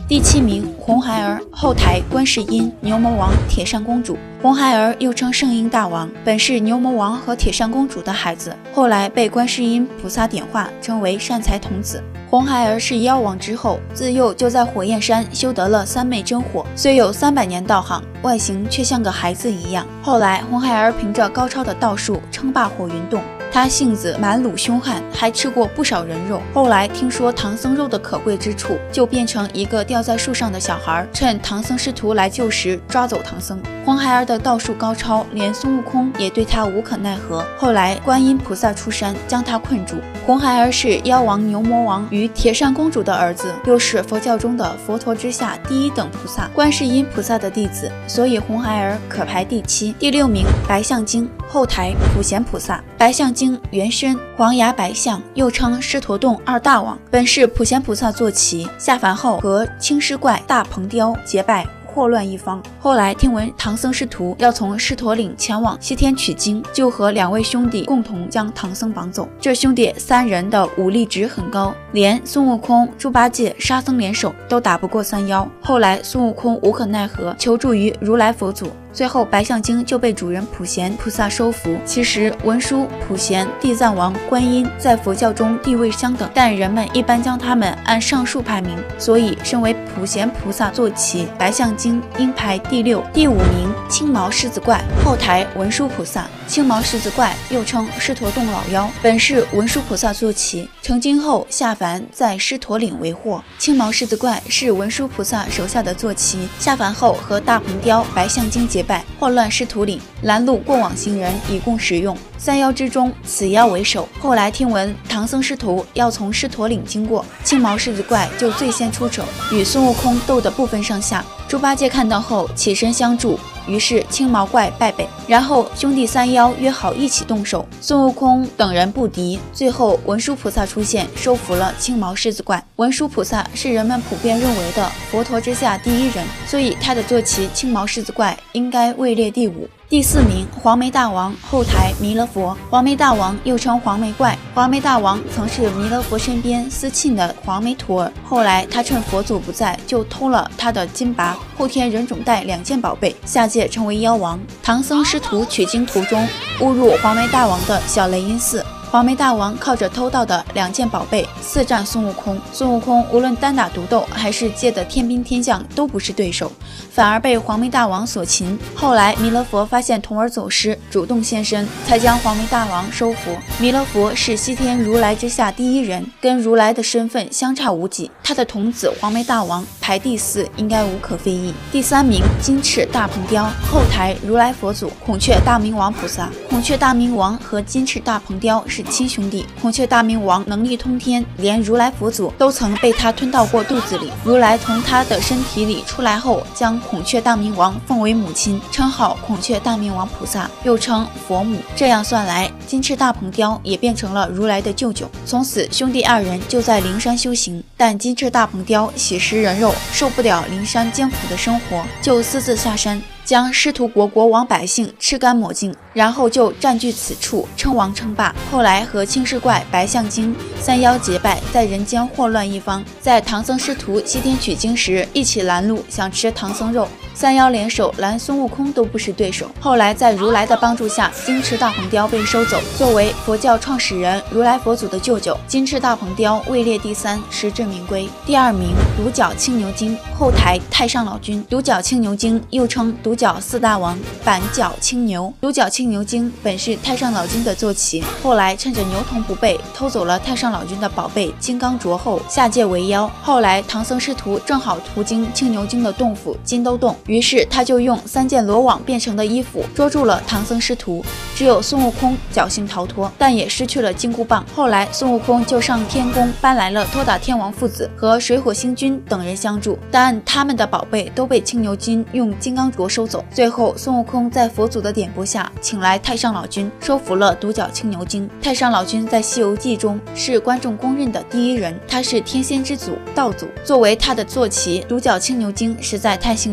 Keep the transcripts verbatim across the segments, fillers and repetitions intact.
第七名，红孩儿，后台观世音、牛魔王、铁扇公主。红孩儿又称圣婴大王，本是牛魔王和铁扇公主的孩子，后来被观世音菩萨点化，称为善财童子。红孩儿是妖王之后，自幼就在火焰山修得了三昧真火，虽有三百年道行，外形却像个孩子一样。后来红孩儿凭着高超的道术称霸火云洞。他性子蛮鲁凶悍，还吃过不少人肉。后来听说唐僧肉的可贵之处，就变成一个吊在树上的小孩，趁唐僧师徒来救时抓走唐僧。红孩儿的道术高超，连孙悟空也对他无可奈何。后来观音菩萨出山将他困住。红孩儿是妖王牛魔王与铁扇公主的儿子，又是佛教中的佛陀之下第一等菩萨观世音菩萨的弟子，所以红孩儿可排第七。第六名，白象精，后台普贤菩萨。白象精原身黄牙白象，又称狮驼洞二大王，本是普贤菩萨坐骑，下凡后和青狮怪大鹏雕结拜，祸乱一方。后来听闻唐僧师徒要从狮驼岭前往西天取经，就和两位兄弟共同将唐僧绑走。这兄弟三人的武力值很高，连孙悟空、猪八戒、沙僧联手都打不过三妖。后来孙悟空无可奈何，求助于如来佛祖。最后白象精就被主人普贤菩萨收服。其实文殊、普贤、地藏王、观音在佛教中地位相等，但人们一般将他们按上数排名，所以身为普贤菩萨坐骑，白象精应排第六。第五名，青毛狮子怪，后台文殊菩萨。青毛狮子怪又称狮驼洞老妖，本是文殊菩萨坐骑，成精后下凡在狮驼岭为祸。青毛狮子怪是文殊菩萨手下的坐骑，下凡后和大鹏雕、白象精结拜，祸乱狮驼岭，拦路过往行人以供食用。三妖之中，此妖为首。后来听闻唐僧师徒要从狮驼岭经过，青毛狮子怪就最先出手，与孙悟空斗得不分上下。猪八戒看到后起身相助，于是青毛怪败北，然后兄弟三妖约好一起动手，孙悟空等人不敌，最后文殊菩萨出现，收服了青毛狮子怪。文殊菩萨是人们普遍认为的佛陀之下第一人，所以他的坐骑青毛狮子怪应该位列第五。第四名，黄眉大王，后台弥勒佛。黄眉大王又称黄眉怪，黄眉大王曾是弥勒佛身边私庆的黄眉徒儿，后来他趁佛祖不在，就偷了他的金拔、后天人种带两件宝贝，下界成为妖王。唐僧师徒取经途中误入黄眉大王的小雷音寺，黄眉大王靠着偷到的两件宝贝四战孙悟空，孙悟空无论单打独斗还是借的天兵天将都不是对手，反而被黄眉大王所擒。后来弥勒佛发现童儿走失，主动现身，才将黄眉大王收服。弥勒佛是西天如来之下第一人，跟如来的身份相差无几，他的童子黄眉大王排第四，应该无可非议。第三名，金翅大鹏雕，后台如来佛祖。孔雀大明王菩萨。孔雀大明王和金翅大鹏雕是亲兄弟，孔雀大明王能力通天，连如来佛祖都曾被他吞到过肚子里。如来从他的身体里出来后，将孔雀大明王奉为母亲，称号孔雀大明王菩萨，又称佛母。这样算来，金翅大鹏雕也变成了如来的舅舅。从此兄弟二人就在灵山修行，但金翅大鹏雕喜食人肉，受不了灵山艰苦的生活，就私自下山，将狮驼国国王百姓吃干抹净，然后就占据此处，称王称霸。后来和青狮怪、白象精三妖结拜，在人间祸乱一方。在唐僧师徒西天取经时，一起拦路，想吃唐僧肉，三妖联手拦孙悟空都不是对手。后来在如来的帮助下，金翅大鹏雕被收走。作为佛教创始人如来佛祖的舅舅，金翅大鹏雕位列第三，实至名归。第二名，独角青牛精，后台太上老君。独角青牛精又称独角四大王、板角青牛。独角青牛精本是太上老君的坐骑，后来趁着牛童不备，偷走了太上老君的宝贝金刚镯后，下界为妖。后来唐僧师徒正好途经青牛精的洞府金兜洞，于是他就用三件罗网变成的衣服捉住了唐僧师徒，只有孙悟空侥幸逃脱，但也失去了金箍棒。后来孙悟空就上天宫搬来了托打天王父子和水火星君等人相助，但他们的宝贝都被青牛精用金刚镯收走。最后孙悟空在佛祖的点拨下，请来太上老君，收服了独角青牛精。太上老君在《西游记》中是观众公认的第一人，他是天仙之祖道祖，作为他的坐骑，独角青牛精实在太幸运了。第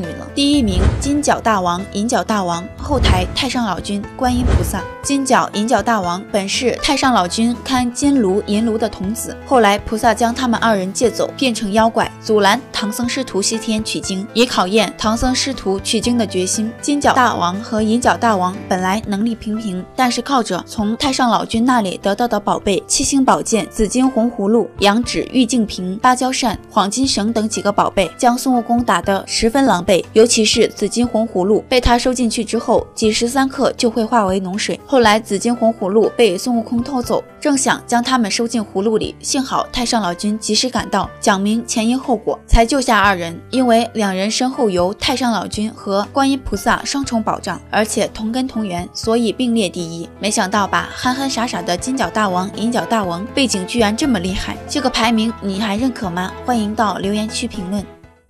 第一名金角大王、银角大王，后台太上老君、观音菩萨。金角、银角大王本是太上老君看金炉、银炉的童子，后来菩萨将他们二人借走，变成妖怪，阻拦唐僧师徒西天取经，以考验唐僧师徒取经的决心。金角大王和银角大王本来能力平平，但是靠着从太上老君那里得到的宝贝七星宝剑、紫金红葫芦、羊脂玉净瓶、芭蕉扇、黄金绳等几个宝贝，将孙悟空打得十分狼狈。尤其是紫金红葫芦被他收进去之后，几时三刻就会化为脓水。后来紫金红葫芦被孙悟空偷走，正想将他们收进葫芦里，幸好太上老君及时赶到，讲明前因后果，才救下二人。因为两人身后有太上老君和观音菩萨双重保障，而且同根同源，所以并列第一。没想到吧，憨憨傻傻的金角大王、银角大王背景居然这么厉害，这个排名你还认可吗？欢迎到留言区评论。